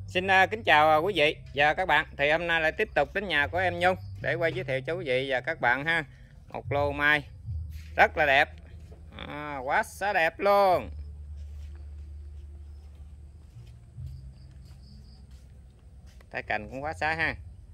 Xin kính chào quý vị và các bạn. Thì hôm nay lại tiếp tục đến nhà của em Nhung để quay giới thiệu cho quý vị và các bạn ha. Một lô mai rất là đẹp, quá xá đẹp luôn. Tay cành cũng quá xá ha.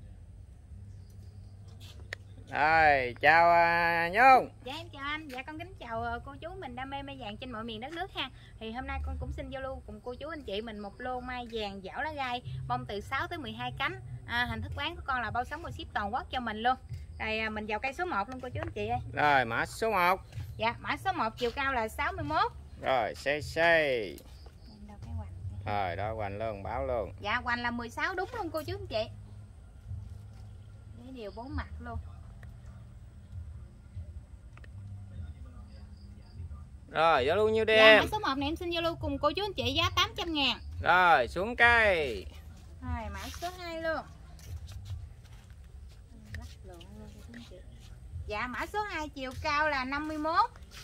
Rồi, chào Nhung. Dạ em chào anh, dạ con kính chào cô chú mình đam mê mai vàng trên mọi miền đất nước ha. Thì hôm nay con cũng xin giao lưu cùng cô chú anh chị mình một lô mai vàng giảo lá gai, bông từ 6 tới 12 cánh. Hình thức bán của con là bao sống bao ship toàn quốc cho mình luôn. Rồi mình vào cây số 1 luôn cô chú anh chị ơi. Rồi, mã số 1. Dạ, mã số 1 chiều cao là 61. Rồi, xây. Rồi, đó hoành luôn, báo luôn. Dạ, hoành là 16 đúng luôn cô chú anh chị. Để đều 4 mặt luôn. Rồi, giao lưu nhiêu đi dạ, em? Mã số 1 này em xin giao lưu cùng cô chú anh chị giá 800.000. Rồi, xuống cây. Rồi, mã số 2 luôn. Dạ, mã số 2 chiều cao là 51.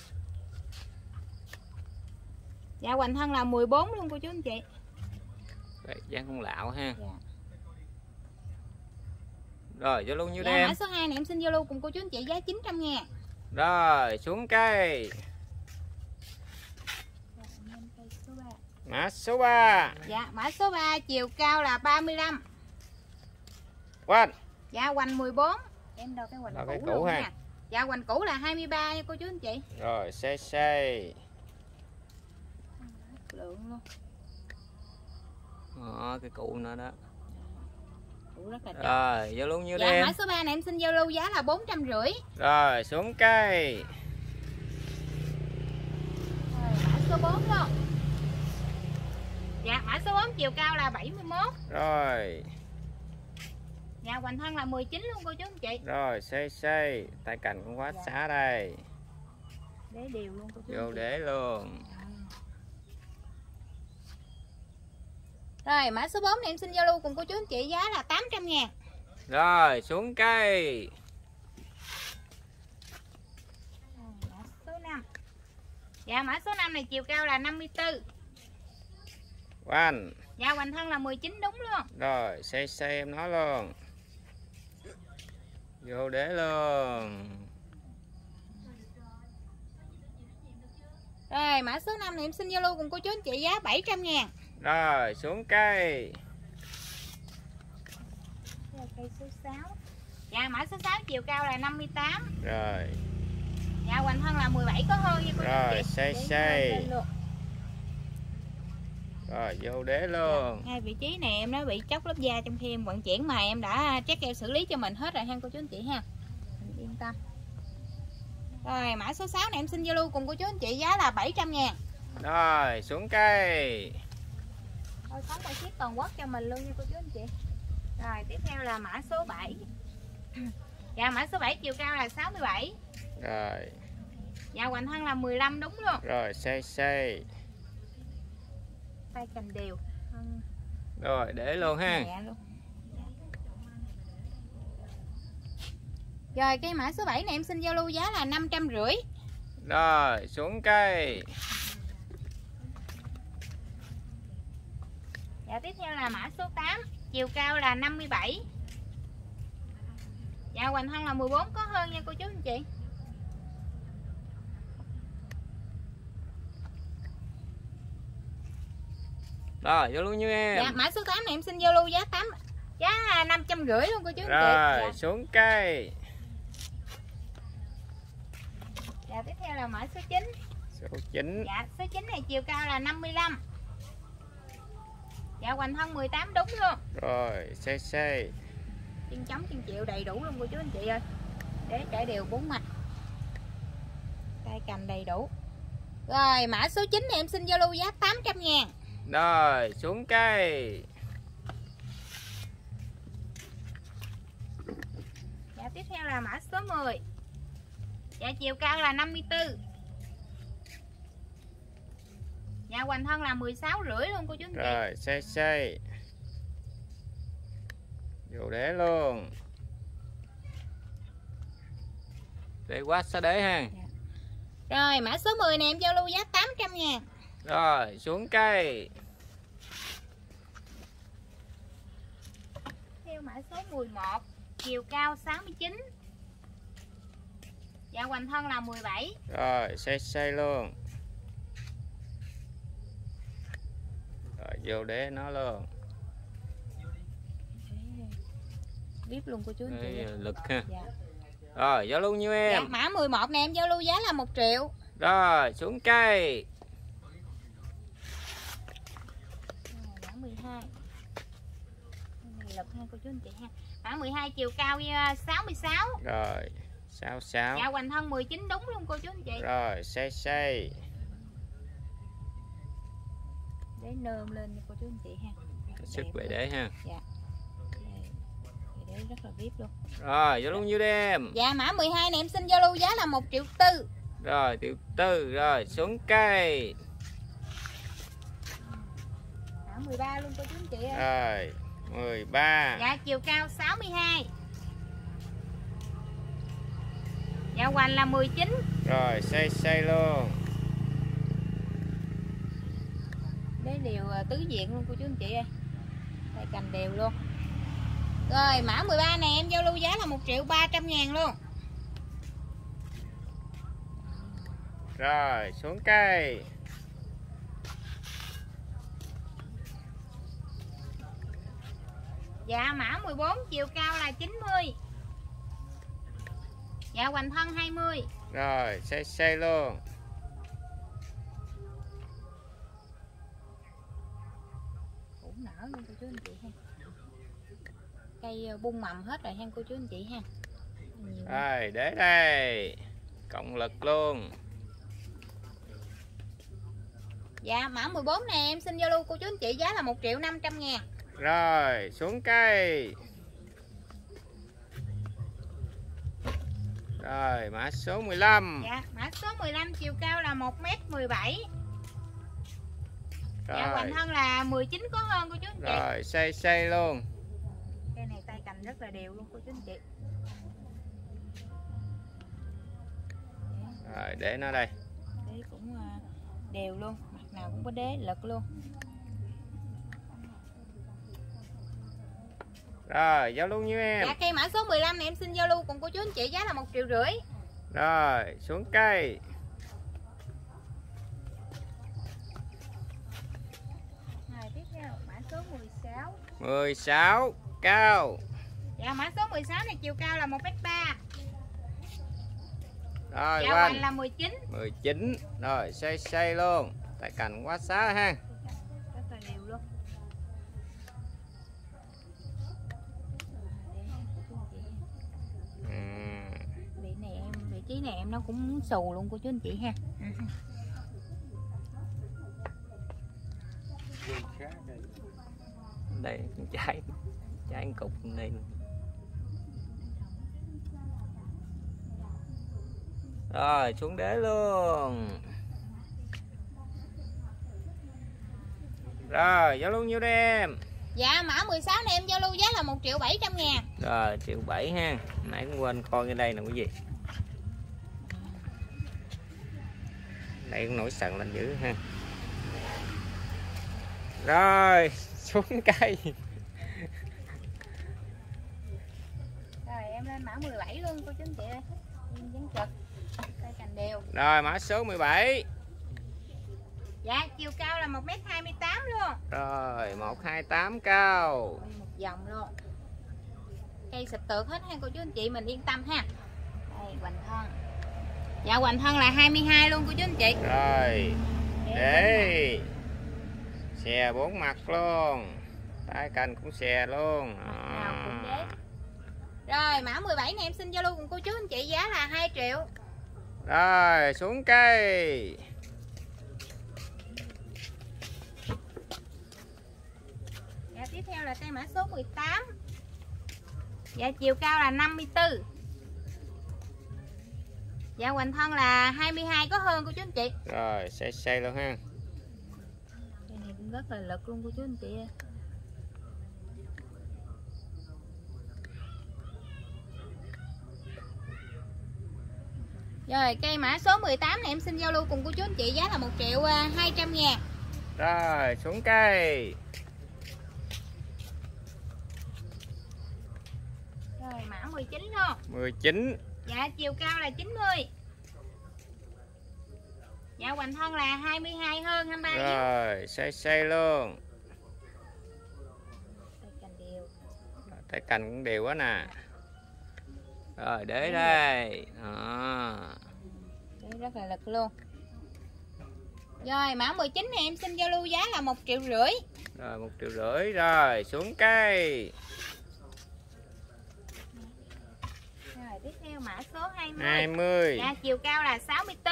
Dạ, hoành thân là 14 luôn cô chú anh chị. Dáng con lạo ha. Dạ. Rồi, giao lưu nhiêu dạ, đi em? Mã số 2 này em xin giao lưu cùng cô chú anh chị giá 900.000. Rồi, xuống cây. Mã số 3. Dạ, mã số 3 chiều cao là 35. Hoành. Dạ, hoành 14. Em đo cái hoành cũ luôn ha. nha. Dạ, hoành cũ là 23 nha cô chú anh chị. Rồi, xây. Lượng luôn. Cái cụ nữa đó. Cụ rất là đẹp. Rồi, giao lưu nhiêu dạ, đi em? Mã số 3 này em xin giao lưu giá là 450. Rồi, xuống cây. Rồi, mã số 4 luôn. Dạ, mã số 4 chiều cao là 71. Rồi. Dạ, hoành thân là 19 luôn cô chú anh chị. Rồi, xây. Tay cành cũng quá xá đây. Để đều luôn cô chú. Vô để luôn. Rồi, mã số 4 này em xin giao lưu cùng cô chú anh chị giá là 800.000. Rồi, xuống cây. Mã số 5. Dạ, mã số 5 này chiều cao là 54. Hoành. Dạ, hoành thân là 19 đúng luôn. Rồi, xây em nói luôn. Vô để luôn. Rồi, mã số 5 này em xin giao lưu cùng cô chú anh chị giá 700.000. Rồi, xuống cây. Cây số 6. Dạ, mã số 6 chiều cao là 58. Rồi. Dạ, hoành thân là 17 có hơn nha cô chú anh chị. Rồi, xây. Rồi, vô đế luôn. Ngay vị trí này em nó bị chóc lớp da trong khi em vận chuyển mà em đã check keo xử lý cho mình hết rồi ha cô chú anh chị ha. Mình yên tâm. Rồi, mã số 6 này em xin giao lưu cùng cô chú anh chị giá là 700.000. Rồi, xuống cây. Thôi sống và ship toàn quốc cho mình luôn nha cô chú anh chị. Rồi, tiếp theo là mã số 7. Dạ, mã số 7 chiều cao là 67. Rồi. Dạ, hoành thân là 15 đúng luôn. Rồi, xây. Tay cành đều. Rồi, để luôn ha. Luôn. Rồi, cái mã số 7 này em xin giao lưu giá là 550. Rồi, xuống cây. Dạ, tiếp theo là mã số 8, chiều cao là 57. Dạ, hoành thân là 14 có hơn nha cô chú anh chị. Rồi, giao lưu như em. Dạ, mã số 8 này em xin giao lưu giá 550 luôn cô chú anh chị. Rồi, dạ. xuống cây. Dạ, tiếp theo là mã số 9. Số 9. Dạ, số 9 này chiều cao là 55. Dạ, hoành thân 18 đúng luôn. Rồi, xây. Chân trống chân chịu đầy đủ luôn cô chú anh chị ơi. Để trải đều 4 mặt. Tay cành đầy đủ. Rồi, mã số 9 này em xin giao lưu giá 800.000. Rồi, xuống cây. Dạ, tiếp theo là mã số 10. Dạ, chiều cao là 54. Dạ, hoành thân là 16,5 luôn cô chú anh chị. Rồi, xây. Vô đế luôn. Để quá xá đế ha. Dạ. Rồi, mã số 10 này em giao lưu giá 800.000. Rồi xuống cây. theo mã số 11, chiều cao 69. Dạ hoành thân là 17. Rồi xây luôn. Rồi vô đế nó luôn. Bíp luôn cô chú anh chị. Lực ha. Dạ. Rồi giao lưu nhiêu em? Dạ, mã 11 này em giao lưu giá là 1 triệu. Rồi xuống cây. Mã 12. Này lực ha cô chú anh chị ha. Mã 12 chiều cao 66. Rồi 66. Dạ hoành thân 19 đúng luôn cô chú anh chị. Rồi xây. Để nơm lên cho cô chú anh chị ha. Sức bệ đế ha. Dạ. Bệ đế rất là vip luôn. Rồi giao lưu nhiêu đêm? Dạ mã 12 này em xin giao lưu giá là 1 triệu tư. Rồi 1 triệu tư. Rồi xuống cây. Mã 13 luôn cô chú anh chị ơi. Rồi 13. Dạ chiều cao 62. Dạ hoành là 19. Rồi xây luôn. Đế đều tứ diện luôn cô chú anh chị ơi. Đây cành đều luôn. Rồi mã 13 này em giao lưu giá là 1 triệu 300 ngàn luôn. Rồi xuống cây. Dạ mã 14 chiều cao là 90. Dạ hoành thân 20. Rồi xây luôn. Cũng nở luôn cô chú anh chị ha. Cây bung mầm hết rồi ha cô chú anh chị ha. Nhiều Rồi để đây. Cộng lực luôn. Dạ mã 14 này em xin giao lưu cô chú anh chị giá là 1 triệu 500 ngàn. Rồi xuống cây. Rồi mã số 15. Dạ mã số 15 chiều cao là 1m17. Dạ hoành Rồi. thân là 19 có hơn cô chú anh chị. Rồi xây luôn. Cây này tay cành rất là đều luôn cô chú anh chị. Rồi để nó đây. Đế cũng đều luôn, mặt nào cũng có đế lực luôn. Rồi giao lưu nhiêu em? Dạ cây mã số 15 này em xin giao lưu cùng cô chú anh chị giá là 1,5 triệu. Rồi xuống cây. Rồi tiếp theo mã số 16. 16 cao. Dạ mã số 16 này chiều cao là 1m3. Rồi Dạ hoành là 19. 19. Rồi xây luôn. Tại cành quá xá ha. Rất là đều luôn. Vị trí này em nó cũng xù luôn cô chú anh chị ha. Đây trái cục đây. Rồi xuống đế luôn. Rồi giao lưu nhiêu đêm? Dạ mã 16 này em giao lưu giá là 1 triệu 700 ngàn. Rồi 1,7 triệu ha. Nãy cũng quên coi cái đây nè quý vị. Đây cũng nổi sần lên dữ ha. Rồi xuống cây. Rồi em lên mã 17 luôn cô chú anh chị ơi. Em dán trực. Tay cành đều. Rồi mã số 17. Dạ chiều cao là 1m28 luôn. Rồi 128 cao. Một vòng luôn. Cây sụp tược hết ha cô chú anh chị, mình yên tâm ha. Đây hoành thân. Dạ hoành thân là 22 luôn cô chú anh chị. Rồi để xè 4 mặt luôn. Tay cành cũng xè luôn. Nào cũng đế. Rồi mã 17 này em xin giao lưu cùng cô chú anh chị giá là 2 triệu. Rồi xuống cây. Dạ tiếp theo là cây mã số 18. Dạ chiều cao là 54. Dạ hoành thân là 22 có hơn cô chú anh chị. Rồi xây luôn ha. Cây này cũng rất là lực luôn cô chú anh chị. Rồi cây mã số 18 này em xin giao lưu cùng cô chú anh chị giá là 1 triệu 200 ngàn. Rồi xuống cây. 19 luôn. 19. Dạ chiều cao là 90. Dạ hoành thân là 22 hơn 23 yếu. Rồi xây luôn. Tay cành đều. Tay cành cũng đều quá nè. Rồi để đây. Đó. Đấy, rất là lực luôn. Rồi mã 19 này em xin giao lưu giá là 1,5 triệu. Rồi 1,5 triệu. Rồi xuống cây. Rồi tiếp theo mã số 20. 20. Dạ chiều cao là 64.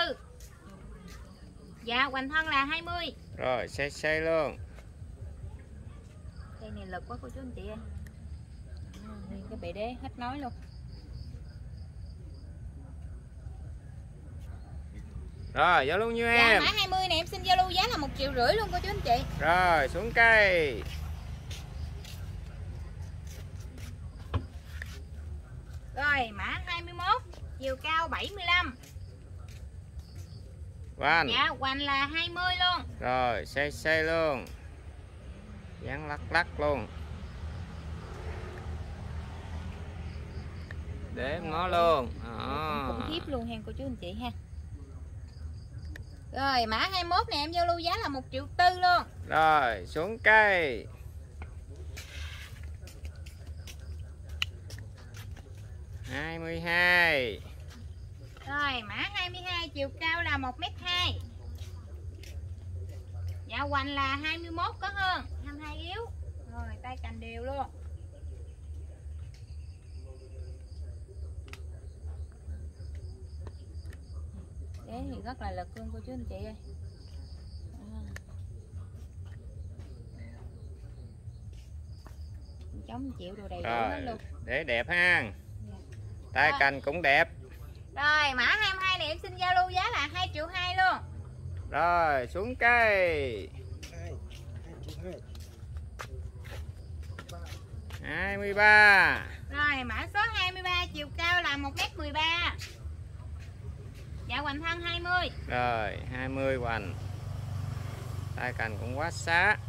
Dạ hoành thân là 20. Rồi xây luôn. Cây này lực quá cô chú anh chị ơi. Nguyên cái bệ đế hết nói luôn. Rồi giao lưu như Dạ em. mã 20 này em xin giao lưu giá là 1,5 triệu luôn cô chú anh chị. Rồi xuống cây. Rồi mã 21 chiều cao 75. Hoành. Dạ hoành là 20 luôn. Rồi xây luôn. Dán lắc luôn. Để nó luôn. Khủng khiếp luôn ha cô chú anh chị ha. Rồi mã 21 này em giao lưu giá là 1,4 triệu luôn. Rồi xuống cây. 22. Rồi mã 22 chiều cao là 1,2 m. Dạ hoành là 21 có hơn 22 yếu. Rồi tay cành đều luôn. Đấy thì rất là lực luôn cô chú anh chị ơi. Chống chịu đồ đầy đủ hết luôn. Để đẹp ha. Tay cành cũng đẹp. Rồi mã 22 này em xin giao lưu giá là 2,2 triệu luôn. Rồi xuống cây. 23. Rồi mã số 23 chiều cao là 1,13 m. Dạ hoành thân 20. Rồi 20 hoành. Tay cành cũng quá xá.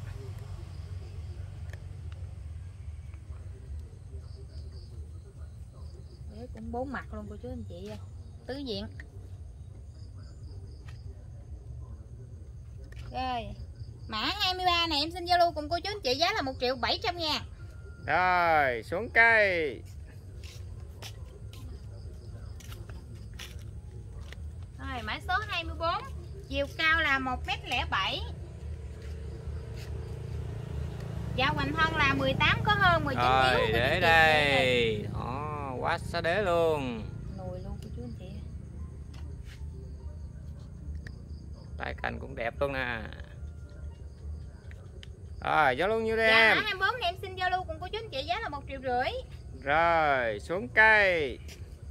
Đấy cũng 4 mặt luôn cô chú anh chị ơi. Tứ diện. Rồi mã 23 này em xin giao lưu cùng cô chú anh chị giá là 1,7 triệu. Rồi xuống cây. Rồi mã số 24 chiều cao là 1,07 m. Dạ hoành thân là 18 có hơn 19 Rồi yếu. để đây. Đó, quá xá đế luôn. Nồi luôn cô chú anh chị. Tay cành cũng đẹp luôn nè. Rồi giao lưu nhiêu đây Dạ em? mã 24 này em xin giao lưu cùng cô chú anh chị giá là 1,5 triệu. Rồi xuống cây.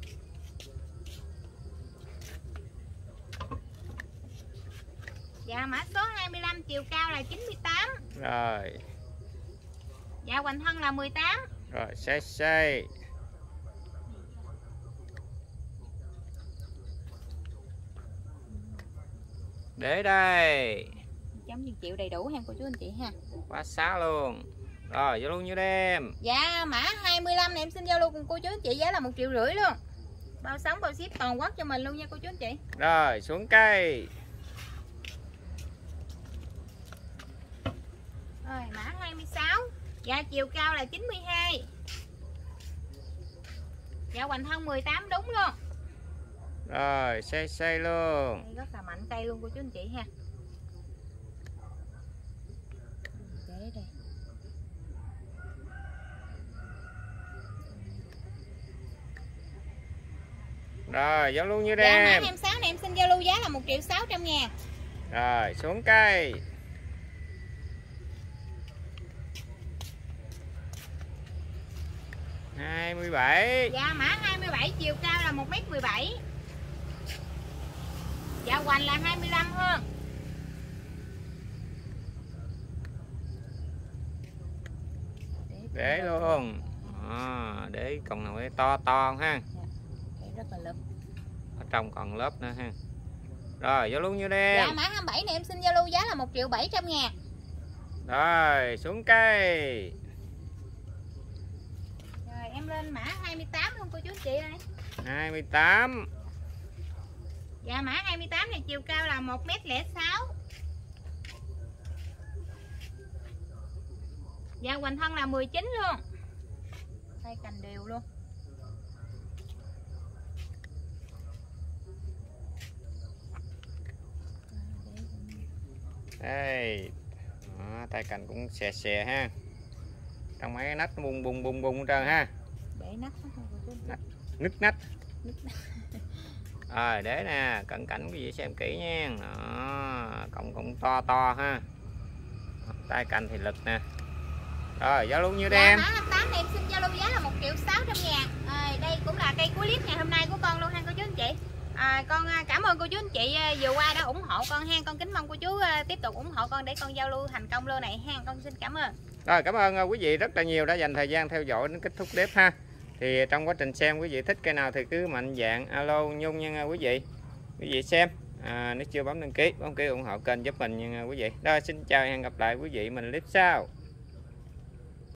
Dạ mã số 25 chiều cao là 98. Rồi. Dạ hoành thân là 18. Rồi xây. Để đây. 1,5 triệu đầy đủ ha cô chú anh chị ha. Quá xá luôn. Rồi giao lưu nhiêu đây em? Dạ mã 25 này em xin giao lưu cùng cô chú anh chị giá là 1,5 triệu luôn. Bao sống bao ship toàn quốc cho mình luôn nha cô chú anh chị. Rồi xuống cây. Rồi mã 26. Dạ chiều cao là 92. Dạ hoành thân 18 đúng luôn. Rồi xây luôn. Đây rất là mạnh cây luôn cô chú anh chị ha. Để đây. Rồi giao lưu nhiêu Dạ đây mã em? 26 này em xin giao lưu giá là 1,6 triệu. Rồi xuống cây. 27. Dạ mã 27 chiều cao là 1,17 m. Dạ hoành là 25 hơn. Để luôn. Để còn nào cái to ha. Để rất là lực. Ở trong còn lớp nữa ha. Rồi giao lưu nhiêu đây em? Dạ mã 27 này em xin giao lưu giá là 1,7 triệu. Rồi xuống cây. Rồi em lên mã 28 luôn cô chú anh chị ơi. 28. Dạ mã 28 này chiều cao là 1m06. Dạ hoành thân là 19 luôn. Tay cành đều luôn. Đây. Đó, tay cành cũng xè xè ha. Trong mấy cái nách nó bung bung hết trơn ha. Để nách Nứt nách. Rồi để nè, cận cảnh quý vị xem kỹ nha. Đó, cọng to to ha. Tay cành thì lực nè. Rồi giao lưu nhiêu đây em? Mã 28 này em xin giao lưu giá là 1.600.000. Đây cũng là cây cuối clip ngày hôm nay của con luôn ha cô chú anh chị. Con cảm ơn cô chú anh chị vừa qua đã ủng hộ con ha. Con kính mong cô chú tiếp tục ủng hộ con để con giao lưu thành công lô này ha. Con xin cảm ơn. Rồi cảm ơn quý vị rất là nhiều đã dành thời gian theo dõi đến kết thúc clip ha. Thì trong quá trình xem quý vị thích cây nào thì cứ mạnh dạn alo Nhung nha quý vị. Quý vị xem nếu chưa bấm đăng ký ủng hộ kênh giúp mình nha quý vị. Rồi xin chào và hẹn gặp lại quý vị mình clip sau.